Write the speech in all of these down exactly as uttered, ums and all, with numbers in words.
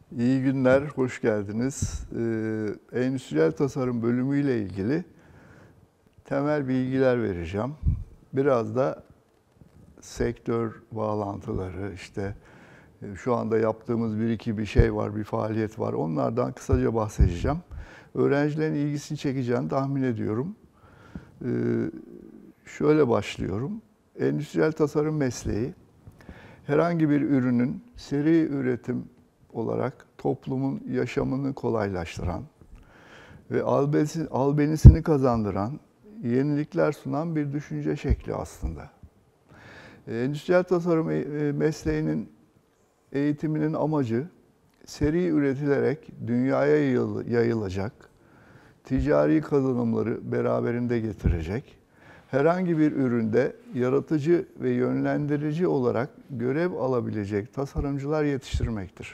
İyi günler, hoş geldiniz. Ee, Endüstriyel tasarım bölümüyle ilgili temel bilgiler vereceğim. Biraz da sektör bağlantıları, işte e, şu anda yaptığımız bir iki bir şey var, bir faaliyet var. Onlardan kısaca bahsedeceğim. Öğrencilerin ilgisini çekeceğini tahmin ediyorum. Ee, şöyle başlıyorum. Endüstriyel tasarım mesleği, herhangi bir ürünün seri üretim olarak toplumun yaşamını kolaylaştıran ve albenisini kazandıran, yenilikler sunan bir düşünce şekli aslında. Endüstriyel tasarım mesleğinin eğitiminin amacı, seri üretilerek dünyaya yayılacak, ticari kazanımları beraberinde getirecek, herhangi bir üründe yaratıcı ve yönlendirici olarak görev alabilecek tasarımcılar yetiştirmektir.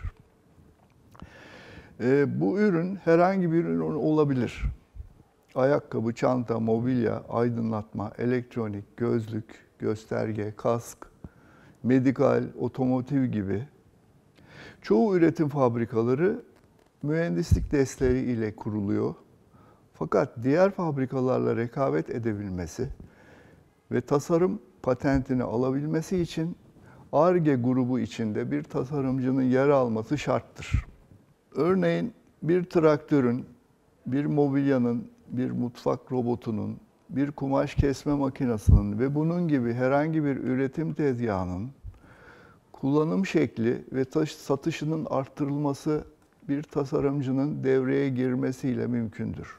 E, bu ürün herhangi bir ürün olabilir. Ayakkabı, çanta, mobilya, aydınlatma, elektronik, gözlük, gösterge, kask, medikal, otomotiv gibi. Çoğu üretim fabrikaları mühendislik desteği ile kuruluyor. Fakat diğer fabrikalarla rekabet edebilmesi ve tasarım patentini alabilmesi için Ar-Ge grubu içinde bir tasarımcının yer alması şarttır. Örneğin bir traktörün, bir mobilyanın, bir mutfak robotunun, bir kumaş kesme makinesinin ve bunun gibi herhangi bir üretim tezgahının kullanım şekli ve satışının arttırılması bir tasarımcının devreye girmesiyle mümkündür.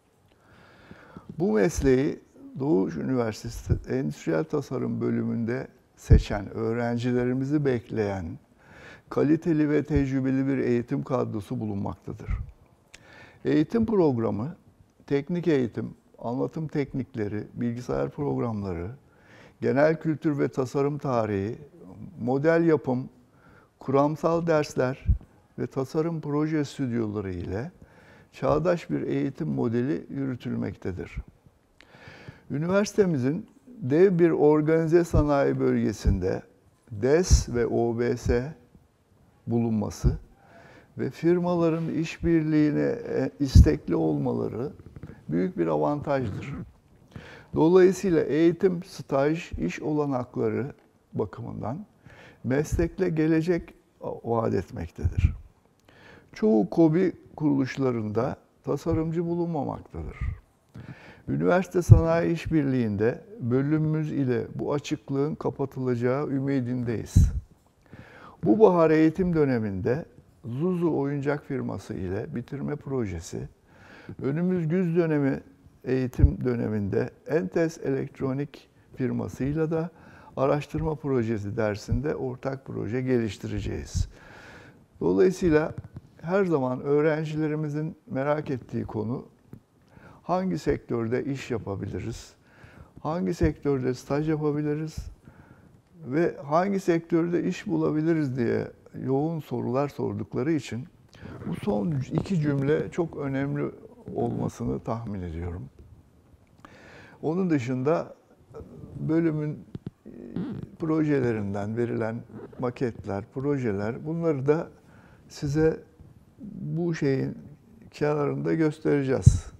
Bu mesleği Doğuş Üniversitesi Endüstriyel Tasarım bölümünde seçen, öğrencilerimizi bekleyen, kaliteli ve tecrübeli bir eğitim kadrosu bulunmaktadır. Eğitim programı, teknik eğitim, anlatım teknikleri, bilgisayar programları, genel kültür ve tasarım tarihi, model yapım, kuramsal dersler ve tasarım proje stüdyoları ile çağdaş bir eğitim modeli yürütülmektedir. Üniversitemizin dev bir organize sanayi bölgesinde D E S ve O B S bulunması ve firmaların işbirliğine istekli olmaları büyük bir avantajdır. Dolayısıyla eğitim, staj, iş olanakları bakımından meslekle gelecek vaat etmektedir. Çoğu KOBİ kuruluşlarında tasarımcı bulunmamaktadır. Üniversite Sanayi İşbirliği'nde bölümümüz ile bu açıklığın kapatılacağı ümidindeyiz. Bu bahar eğitim döneminde Zuzu oyuncak firması ile bitirme projesi, önümüz güz dönemi eğitim döneminde Entes Elektronik firmasıyla da araştırma projesi dersinde ortak proje geliştireceğiz. Dolayısıyla her zaman öğrencilerimizin merak ettiği konu, hangi sektörde iş yapabiliriz, hangi sektörde staj yapabiliriz ve hangi sektörde iş bulabiliriz diye yoğun sorular sordukları için bu son iki cümle çok önemli olmasını tahmin ediyorum. Onun dışında bölümün projelerinden verilen maketler, projeler, bunları da size bu şeyin kenarında göstereceğiz.